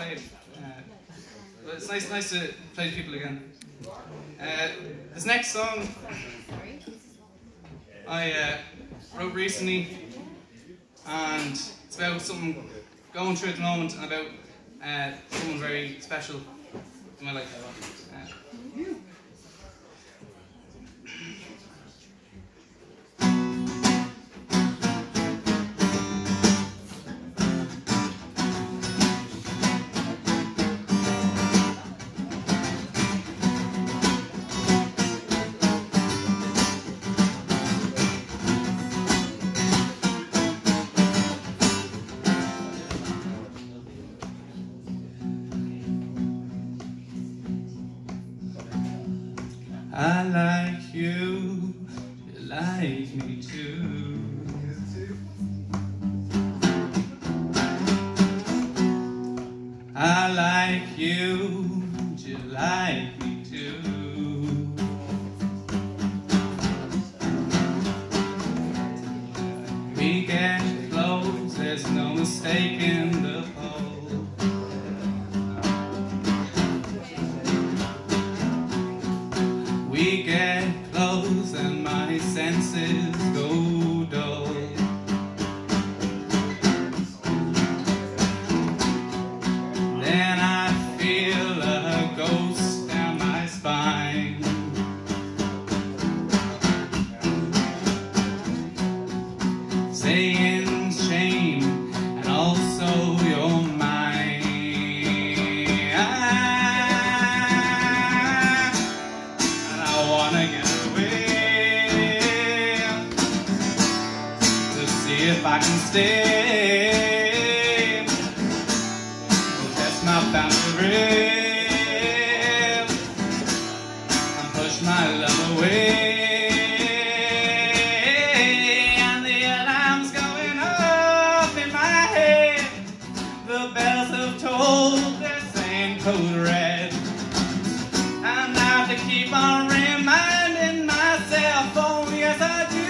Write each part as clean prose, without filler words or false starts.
played. But it's nice to play to people again. This next song I wrote recently, and it's about something going through at the moment and about someone very special in my life. I like you, you like me too. I like you, you like me too. We get close, there's no mistaking the pole. We get close and my senses go dull. Then I feel a ghost down my spine. Saying shame and also you're mine. If I can stay, well, that's my boundary. I push my love away, and the alarm's going off in my head. The bells have tolled, they're saying code red. And I have to keep on reminding myself, oh yes I do.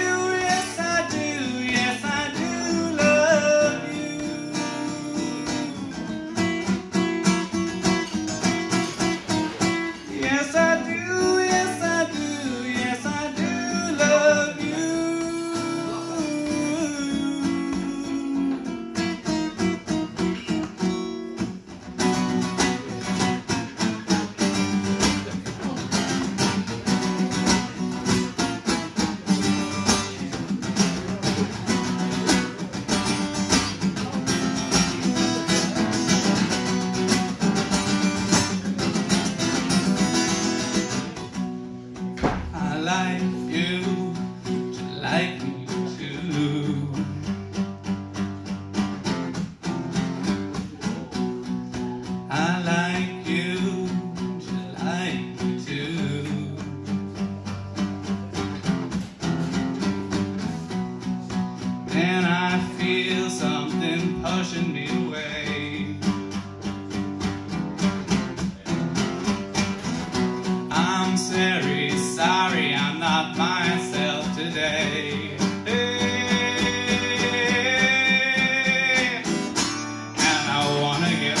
I like you, you like me too. I like you, you like me too. And I feel something pushing me away. I'm sorry, I'm not myself today. And I wanna get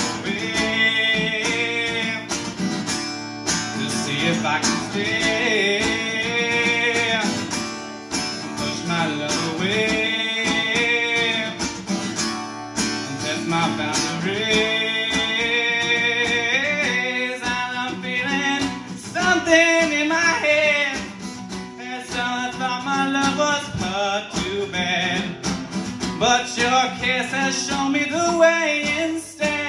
away to see if I can stay. Push my love away and test my boundaries. And I'm feeling something in my head. So I thought my love was put to bed, but your kiss has shown me the way instead.